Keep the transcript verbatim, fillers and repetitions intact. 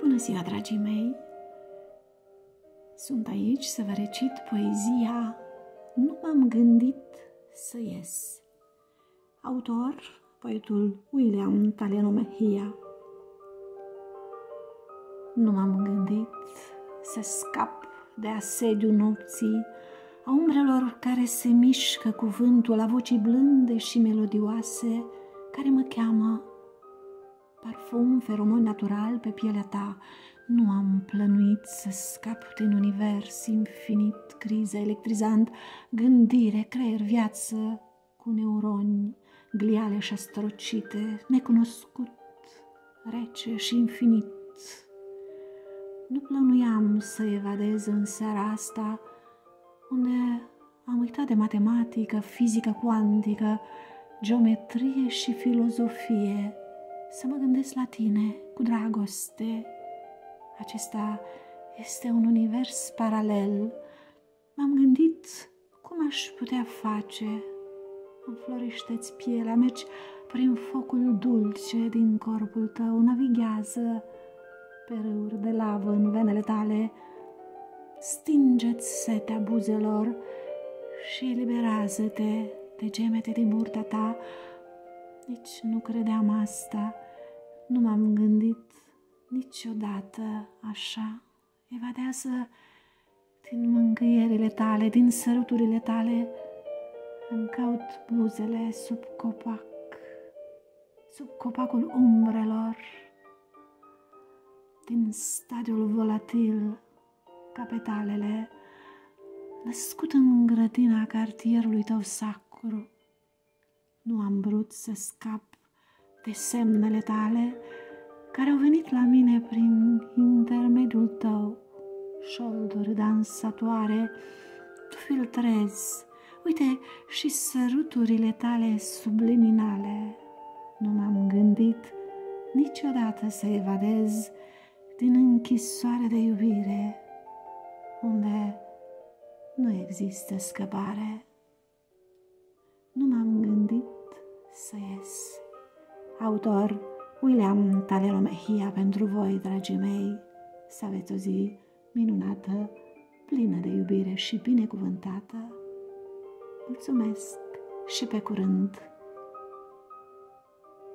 Bună ziua, dragii mei! Sunt aici să vă recit poezia Nu m-am gândit să ies. Autor, poetul William Taleno Mejia. Nu m-am gândit să scap de asediul nopții, a umbrelor care se mișcă cu vântul, a vocii blânde și melodioase care mă cheamă. Parfum, feromon natural pe pielea ta. Nu am plănuit să scap din univers infinit, criză electrizant, gândire, creier, viață cu neuroni, gliale și astrocite, necunoscut, rece și infinit. Nu plănuiam să evadez în seara asta, unde am uitat de matematică, fizică cuantică, geometrie și filozofie, să mă gândesc la tine cu dragoste. Acesta este un univers paralel. M-am gândit cum aș putea face. Înflorește-ți pielea, mergi prin focul dulce din corpul tău, navighează pe râuri de lavă în venele tale, stinge-ți setea buzelor și eliberează-te de gemete din burta ta. Nici nu credeam asta, nu m-am gândit niciodată așa. Evadează din mângâierile tale, din săruturile tale, îmi caut buzele sub copac, sub copacul umbrelor, din stadiul volatil, capetalele, născut în grădina cartierului tău sacru. Nu am vrut să scap de semnele tale care au venit la mine prin intermediul tău. Șolduri dansatoare, tu filtrezi, uite și săruturile tale subliminale. Nu m-am gândit niciodată să evadez din închisoare de iubire, unde nu există scăpare. Nu m-am gândit să ies. Autor William Taleno Mejia pentru voi, dragii mei. Să aveți o zi minunată, plină de iubire și binecuvântată. Mulțumesc și pe curând!